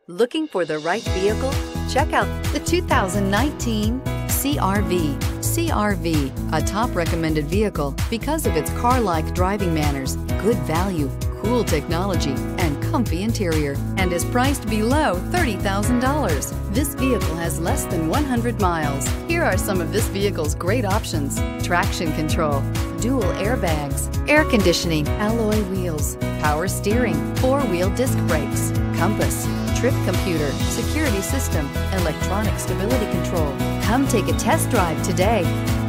Looking for the right vehicle? Check out the 2019 CR-V. CR-V, a top recommended vehicle because of its car-like driving manners, good value, cool technology, and comfy interior, and is priced below $30,000. This vehicle has less than 100 miles. Here are some of this vehicle's great options: traction control, dual airbags, air conditioning, alloy wheels, power steering, four-wheel disc brakes, compass, trip computer, security system, electronic stability control. Come take a test drive today.